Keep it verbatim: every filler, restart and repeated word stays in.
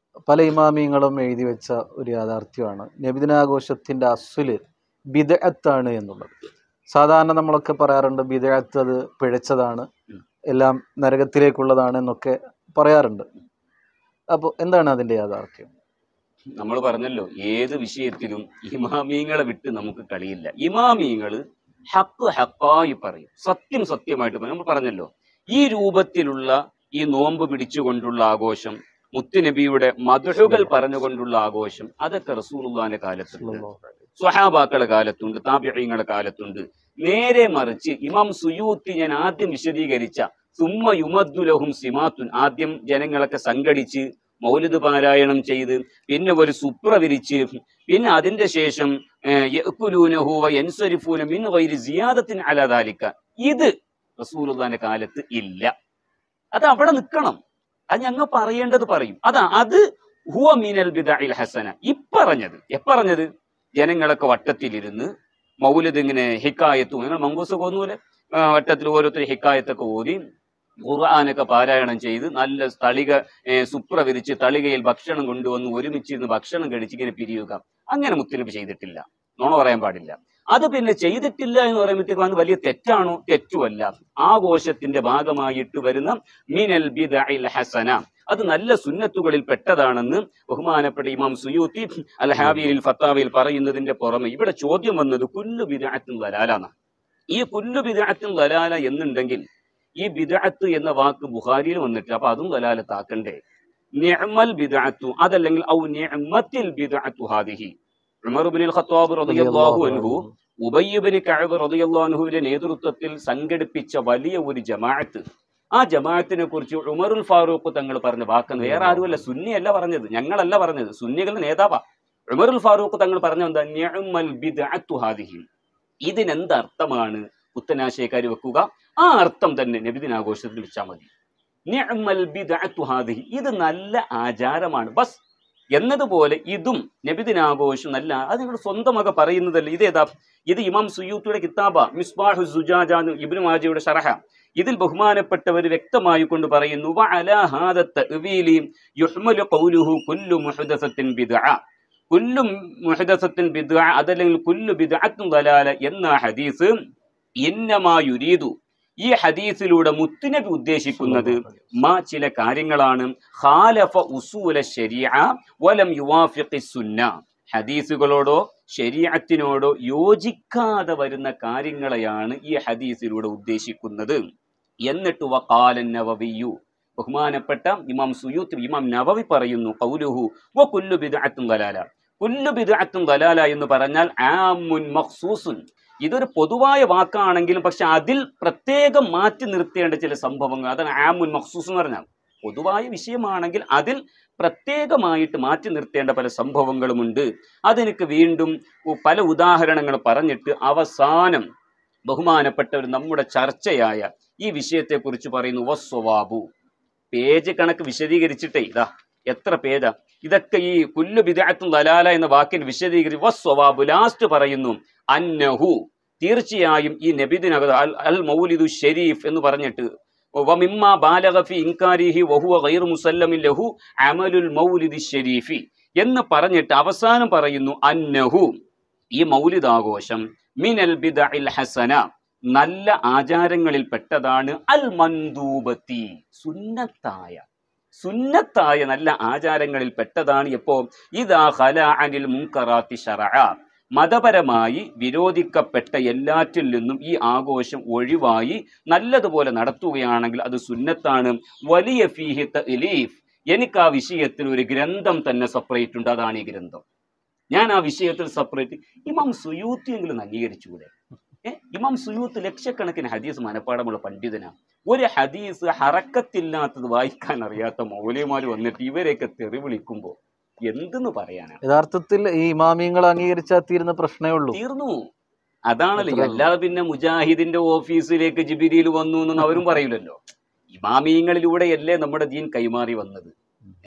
പല ഇമാമിയങ്ങളും എഴുതി വെച്ച ഒരു യാഥാർത്ഥ്യമാണ് നബിദിനാഘോഷത്തിൻ്റെ അസ്സുല് ബിദ്അത്താണ് എന്നുള്ളത്. സാധാരണ നമ്മളൊക്കെ പറയാറുണ്ട് ബിദ്അത്ത് അത് പിഴച്ചതാണ്, എല്ലാം നരകത്തിലേക്കുള്ളതാണ് എന്നൊക്കെ പറയാറുണ്ട്. അപ്പോൾ എന്താണ് അതിൻ്റെ യാഥാർത്ഥ്യം? നമ്മൾ പറഞ്ഞല്ലോ, ഏത് വിഷയത്തിലും ഇമാമിയങ്ങളെ വിട്ട് നമുക്ക് കളിയില്ല. ഇമാമിയങ്ങൾ ഹക്ക് ഹക്കായി പറയും, സത്യം സത്യമായിട്ട് പറയും. നമ്മൾ പറഞ്ഞല്ലോ, ഈ രൂപത്തിലുള്ള ഈ നോമ്പ് പിടിച്ചുകൊണ്ടുള്ള ആഘോഷം, മുത്തുനബിയുടെ മദ്ഹുകൾ പറഞ്ഞുകൊണ്ടുള്ള ആഘോഷം, അതൊക്കെ റസൂലുള്ളാഹിന്റെ കാലത്തുണ്ട്, സ്വഹാബാക്കളുടെ കാലത്തുണ്ട്, താബിഈങ്ങളുടെ കാലത്തുണ്ട്. നേരെ മറിച്ച് ഇമാം സുയൂത്തി ഞാൻ ആദ്യം വിശദീകരിച്ച സുമ്മ യുമദ്ദുലഹും സിമാത്തുൻ, ആദ്യം ജനങ്ങളൊക്കെ സംഘടിച്ച് മൗലിദ് പാരായണം ചെയ്ത് പിന്നെ ഒരു സുപ്ര വിരിച്ച് പിന്നെ അതിന്റെ ശേഷം യഅ്കുലൂനഹു വയൻസരിഫൂന മിൻ ഗൈരി സിയാദത്തിൻ അലാ ദാലിക, ഇത് റസൂലുള്ളാഹിന്റെ കാലത്ത് ഇല്ല. അത് അവിടെ നിൽക്കണം. അത് ഞങ്ങൾ പറയേണ്ടത് പറയും. അതാ അത് ഹുവ മിനൽ ബിദ്അഇൽ ഹസന. ഇപ്പറഞ്ഞത് എപ്പറഞ്ഞത് ജനങ്ങളൊക്കെ വട്ടത്തിലിരുന്ന് മൗലിദ് ഇങ്ങനെ ഹിക്കായത്തും, നിങ്ങൾ മങ്കൂസൊക്കെ ഒന്നുപോലെ വട്ടത്തിൽ ഓരോരുത്തർ ഹിക്കായത്തൊക്കെ ഓതി ഖുർആനൊക്കെ പാരായണം ചെയ്ത് നല്ല തളിക സുപ്ര വിരിച്ച് തളികയിൽ ഭക്ഷണം കൊണ്ടുവന്ന് ഒരുമിച്ചിരുന്ന് ഭക്ഷണം കഴിച്ച് ഇങ്ങനെ പിരിയുക, അങ്ങനെ മുത്തനബി ചെയ്തിട്ടില്ല. നോണ പറയാൻ പാടില്ല. അത് പിന്നെ ചെയ്തിട്ടില്ല എന്ന് പറയുമ്പോഴത്തേക്കും അത് വലിയ തെറ്റാണോ? തെറ്റുമല്ല. ആഘോഷത്തിന്റെ ഭാഗമായിട്ട് വരുന്ന മിനൽ ബിദ്അഇൽ ഹസന, അത് നല്ല സുന്നത്തുകളിൽ പെട്ടതാണെന്ന് ബഹുമാനപ്പെട്ട ഇമാം സുയൂത്തി അൽ ഹാവിയിൽ ഫത്താവയിൽ പറയുന്നതിന്റെ പുറമെ ഇവിടെ ചോദ്യം വന്നത് കുല്ലു ബിദ്അത്തുൻ ദലാല. ഈ കുല്ലു ബിദ്അത്തുൻ ദലാല എന്നുണ്ടെങ്കിൽ ഈ ബിദ്അത്ത് എന്ന വാക്ക് ബുഖാരിയിൽ വന്നിട്ട്, അപ്പൊ അതും ദലാലത്താക്കണ്ടേ? നിഅമൽ ബിദ്അത്തു, അതല്ലെങ്കിൽ ഔ നിഅമത്തിൽ ബിദ്അത്തു ഹാദിഹി. ഉമർ ഇബ്നുൽ ഖത്താബ് റളിയല്ലാഹു അൻഹു ഉബയ്യ് ഇബ്നു കഅബ് റളിയല്ലാഹു അൻഹുവിന്റെ നേതൃത്വത്തിൽ സംഘടിപ്പിച്ച വലിയ ഒരു ജമാഅത്ത്, ആ ജമാഅത്തിനെ കുറിച്ച് ഉമറുൽ ഫാറൂഖ് തങ്ങൾ പറഞ്ഞ വാക്കെന്ന് വേറെ ആരുമല്ല, സുന്നിയല്ല പറഞ്ഞത്, ഞങ്ങളല്ല പറഞ്ഞത്, സുന്നികളുടെ നേതാവാ. ഉമറുൽ ഫാറൂഖ് തങ്ങൾ പറഞ്ഞ എന്താ? നിഅമൽ ബിദ്അത്തു ഹാദിഹി. ഇതിനെന്തർത്ഥമാണ് പുത്തനാശയക്കാർ വെക്കുക? ആ അർത്ഥം തന്നെ നബിദിനാഘോഷത്തിൽ വെച്ചാൽ മതി. നിഅമൽ ബിദ്അത്തു ഹാദിഹി, ഇത് നല്ല ആചാരമാണ് ബസ് എന്നതുപോലെ ഇതും നബിദിനാഘോഷം നല്ല, അത് നിങ്ങൾ സ്വന്തമൊക്കെ പറയുന്നതല്ല. ഇതേതാ? ഇത് ഇമാം സുയൂത്തിയുടെ കിതാബ മിസ്ബാഹു സുജാജ, ഇബ്നു മാജയുടെ ശറഹ. ഇതിൽ ബഹുമാനപ്പെട്ടവർ വ്യക്തമായി കൊണ്ട് പറയുന്നു, വഅലാ ഹാദ തഅ്വീലി യുഹ്മലു ഖൗലുഹു കുല്ലു മുഹ്ദസത്തിൻ ബിദ്അ, കുല്ലു മുഹ്ദസത്തിൻ ബിദ്അ, അതല്ലെങ്കിൽ കുല്ലു ബിദ്അത്തുൻ ദലാല എന്ന ഹദീസ് ഇന്നമാ യുരീദു, ഈ ഹദീസിലൂടെ മുത്തുനബി ഉദ്ദേശിക്കുന്നത് മാ ചില കാര്യങ്ങളാണ്, ഖാലഫ ഉസൂല ശരീഅ വലം യുവാഫിഖി സുന്ന, ഹദീസുകളോടോ ശരീഅത്തിനോടോ യോജിക്കാതെ വരുന്ന കാര്യങ്ങളെയാണ് ഈ ഹദീസിലൂടെ ഉദ്ദേശിക്കുന്നത്. എന്നിട്ട് വഖാല നവവിയു, ബഹുമാനപ്പെട്ട ഇമാം സുയൂത്തി ഇമാം നവവി പറയുന്നു, ഖൗലുഹു വ കുല്ലു ബിദ്അത്തുൻ ദലാല, കുല്ലു ബിദ്അത്തുൻ ദലാല എന്ന് പറഞ്ഞാൽ ആമുൻ മഖ്സൂസുൻ, ഇതൊരു പൊതുവായ വാക്കാണെങ്കിലും പക്ഷെ അതിൽ പ്രത്യേകം മാറ്റി നിർത്തേണ്ട ചില സംഭവങ്ങൾ, അതാണ് ആമുൻ മഖ്സൂസ് എന്ന് പറഞ്ഞാൽ. പൊതുവായ വിഷയമാണെങ്കിൽ അതിൽ പ്രത്യേകമായിട്ട് മാറ്റി നിർത്തേണ്ട പല സംഭവങ്ങളുമുണ്ട്. അതെനിക്ക് വീണ്ടും പല ഉദാഹരണങ്ങൾ പറഞ്ഞിട്ട് അവസാനം ബഹുമാനപ്പെട്ടവർ നമ്മുടെ ചർച്ചയായ ഈ വിഷയത്തെക്കുറിച്ച് പറയുന്നു, വസ്സവാബു. പേജ് കണക്ക് വിശദീകരിച്ചിട്ടേ ഇതാ എത്ര പേജാ ഇതൊക്കെ. ഈ കുല്ലു ബിദ്അത്തുൻ ദലാല എന്ന വാക്കിൽ വിശദീകരിച്ച് വസ്സവാബു ലാസ്റ്റ് പറയുന്നു, അന്നഹു, തീർച്ചയായും ഈ നബിദിന അൽ മൗലിദു ഷരീഫ് എന്ന് പറഞ്ഞിട്ട് വമിമ്മ ബാലഗ ഫി ഇൻകാരിഹി വഹുവ ഗൈറു മുസല്ലമിൻ ലഹു അമലുൽ മൗലിദി ഷരീഫി എന്ന് പറഞ്ഞിട്ട് അവസാനം പറയുന്നു, അന്നഹു, ഈ മൗലിദ് ആഘോഷം മിനൽ ബിദ്അഇൽ ഹസന, നല്ല ആചാരങ്ങളിൽ പെട്ടതാണ്, അൽ മൻദൂബത്തി, സുന്നത്തായ സുന്നത്തായ നല്ല ആചാരങ്ങളിൽ പെട്ടതാണ്. എപ്പോ? ഇദാ ഖലാ അനിൽ മുൻകറാത്തി ശറഅ, മതപരമായി വിരോധിക്കപ്പെട്ട എല്ലാറ്റിൽ നിന്നും ഈ ആഘോഷം ഒഴിവായി നല്ലതുപോലെ നടത്തുകയാണെങ്കിൽ അത് സുന്നത്താണ്. വലിയ ഫീഹി തഅലീഫ്, എനിക്ക് ആ വിഷയത്തിൽ ഒരു ഗ്രന്ഥം തന്നെ സെപ്പറേറ്റ് ഉണ്ട്, അതാണ് ഈ ഗ്രന്ഥം. ഞാൻ ആ വിഷയത്തിൽ സെപ്പറേറ്റ്. ഇമാം സുയൂത്തി എങ്കിലും അംഗീകരിച്ചുകൂടെ? ഏഹ് ഇമാം സുയൂത്ത് ലക്ഷക്കണക്കിന് ഹദീസ് മനപ്പാടമുള്ള പണ്ഡിതനാണ്. ഒരു ഹദീസ് ഹറക്കത്തില്ലാത്തത് വായിക്കാൻ അറിയാത്ത മൗലവിമാർ വന്നിട്ട് ഇവരെയൊക്കെ തെറി വിളിക്കുമ്പോൾ എന്തെന്ന് പറയാനാണ്? യഥാർത്ഥത്തിൽ ഈ ഇമാമിയങ്ങൾ അംഗീകരിച്ചാൽ തീരുന്ന പ്രശ്നമേ ഉള്ളൂ. തീർന്നു. അതാണല്ലോ. അല്ലാതെ പിന്നെ മുജാഹിദിന്റെ ഓഫീസിലേക്ക് ജിബിരിയിൽ വന്നു എന്നൊന്നും അവരും പറയില്ലല്ലോ. ഇമാമിയങ്ങളിലൂടെയല്ലേ നമ്മുടെ ദീൻ കൈമാറി വന്നത്.